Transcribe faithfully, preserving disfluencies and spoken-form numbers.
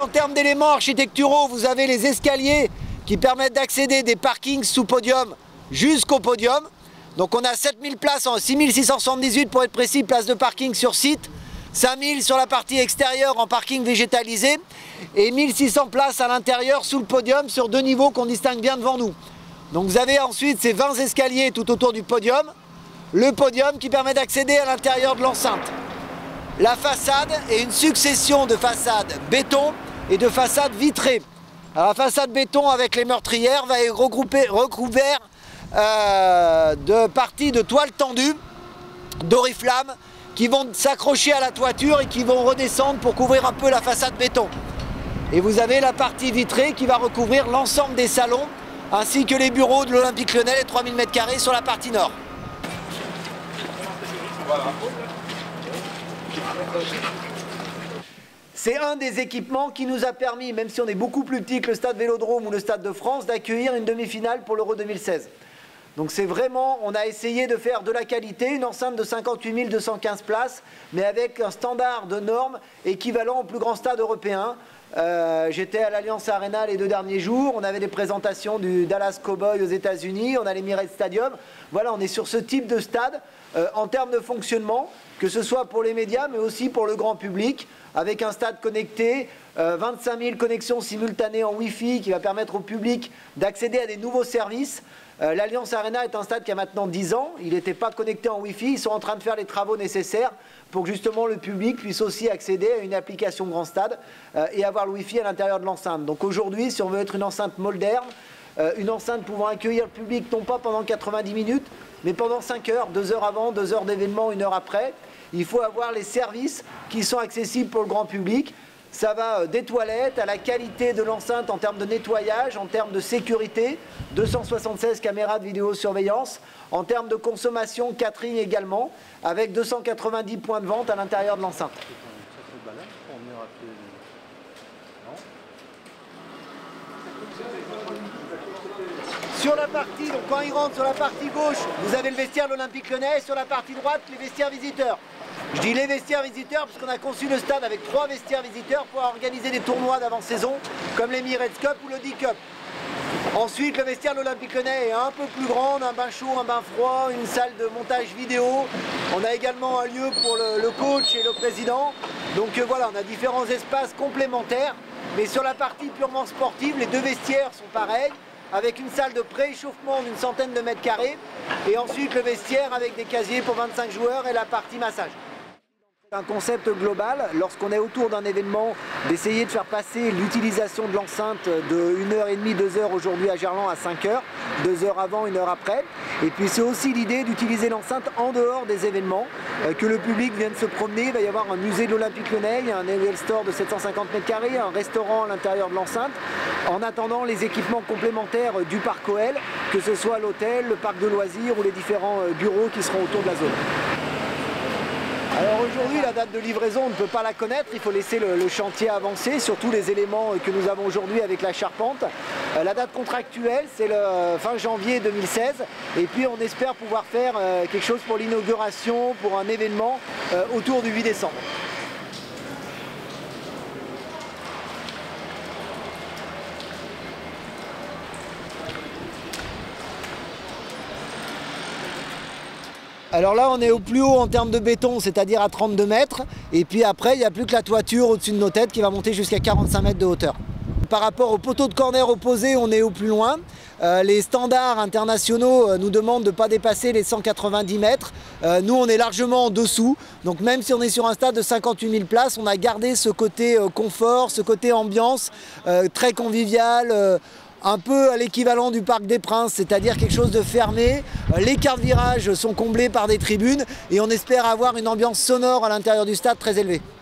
En termes d'éléments architecturaux, vous avez les escaliers qui permettent d'accéder des parkings sous podium jusqu'au podium. Donc on a sept mille places, six mille six cent soixante-dix-huit pour être précis, places de parking sur site, cinq mille sur la partie extérieure en parking végétalisé et mille six cents places à l'intérieur sous le podium sur deux niveaux qu'on distingue bien devant nous. Donc vous avez ensuite ces vingt escaliers tout autour du podium, le podium qui permet d'accéder à l'intérieur de l'enceinte. La façade est une succession de façades béton et de façades vitrées. Alors, la façade béton avec les meurtrières va être regroupée, recouverte euh, de parties de toiles tendues, d'oriflammes, qui vont s'accrocher à la toiture et qui vont redescendre pour couvrir un peu la façade béton. Et vous avez la partie vitrée qui va recouvrir l'ensemble des salons, ainsi que les bureaux de l'Olympique Lyonnais, les trois mille mètres carrés sur la partie nord. C'est un des équipements qui nous a permis, même si on est beaucoup plus petit que le stade Vélodrome ou le stade de France, d'accueillir une demi-finale pour l'Euro deux mille seize. Donc c'est vraiment, on a essayé de faire de la qualité, une enceinte de cinquante-huit mille deux cent quinze places, mais avec un standard de normes équivalent au plus grand stade européen. Euh, J'étais à l'Allianz Arena les deux derniers jours, on avait des présentations du Dallas Cowboys aux États-Unis, on a l'Emirates Stadium. Voilà, on est sur ce type de stade euh, en termes de fonctionnement, que ce soit pour les médias, mais aussi pour le grand public, avec un stade connecté, euh, vingt-cinq mille connexions simultanées en Wi-Fi qui va permettre au public d'accéder à des nouveaux services. Euh, L'Allianz Arena est un stade qui a maintenant dix ans, il n'était pas connecté en Wi-Fi, ils sont en train de faire les travaux nécessaires pour que justement le public puisse aussi accéder à une application Grand Stade euh, et avoir le Wi-Fi à l'intérieur de l'enceinte. Donc aujourd'hui, si on veut être une enceinte moderne, euh, une enceinte pouvant accueillir le public non pas pendant quatre-vingt-dix minutes, mais pendant cinq heures, deux heures avant, deux heures d'événement, une heure après, il faut avoir les services qui sont accessibles pour le grand public. Ça va des toilettes à la qualité de l'enceinte en termes de nettoyage, en termes de sécurité, deux cent soixante-seize caméras de vidéosurveillance, en termes de consommation, catering également, avec deux cent quatre-vingt-dix points de vente à l'intérieur de l'enceinte. Sur la partie, donc quand il rentre sur la partie gauche, vous avez le vestiaire de l'Olympique Lyonnais, et sur la partie droite, les vestiaires visiteurs. Je dis les vestiaires visiteurs parce qu'on a conçu le stade avec trois vestiaires visiteurs pour organiser des tournois d'avant-saison comme l'Emirates Cup ou le D-Cup. Ensuite, le vestiaire de l'Olympique Lyonnais est un peu plus grand, on a un bain chaud, un bain froid, une salle de montage vidéo. On a également un lieu pour le, le coach et le président. Donc euh, voilà, on a différents espaces complémentaires. Mais sur la partie purement sportive, les deux vestiaires sont pareils, avec une salle de pré-échauffement d'une centaine de mètres carrés. Et ensuite, le vestiaire avec des casiers pour vingt-cinq joueurs et la partie massage. Un concept global, lorsqu'on est autour d'un événement, d'essayer de faire passer l'utilisation de l'enceinte de une heure trente, deux heures aujourd'hui à Gerland à cinq heures, deux heures avant, une heure après. Et puis c'est aussi l'idée d'utiliser l'enceinte en dehors des événements, euh, que le public vienne se promener. Il va y avoir un musée de l'Olympique Lyonnais, il y a un Aerial Store de sept cent cinquante mètres carrés, un restaurant à l'intérieur de l'enceinte, en attendant les équipements complémentaires du parc O L, que ce soit l'hôtel, le parc de loisirs ou les différents bureaux qui seront autour de la zone. Alors aujourd'hui, la date de livraison, on ne peut pas la connaître, il faut laisser le, le chantier avancer, surtout les éléments que nous avons aujourd'hui avec la charpente. Euh, la date contractuelle, c'est le fin janvier deux mille seize, et puis on espère pouvoir faire euh, quelque chose pour l'inauguration, pour un événement euh, autour du huit décembre. Alors là, on est au plus haut en termes de béton, c'est-à-dire à trente-deux mètres. Et puis après, il n'y a plus que la toiture au-dessus de nos têtes qui va monter jusqu'à quarante-cinq mètres de hauteur. Par rapport au poteau de corner opposé, on est au plus loin. Euh, les standards internationaux euh, nous demandent de ne pas dépasser les cent quatre-vingt-dix mètres. Euh, nous, on est largement en dessous. Donc même si on est sur un stade de cinquante-huit mille places, on a gardé ce côté euh, confort, ce côté ambiance, euh, très convivial. Euh, un peu à l'équivalent du Parc des Princes, c'est-à-dire quelque chose de fermé. Les quarts de virage sont comblés par des tribunes et on espère avoir une ambiance sonore à l'intérieur du stade très élevée.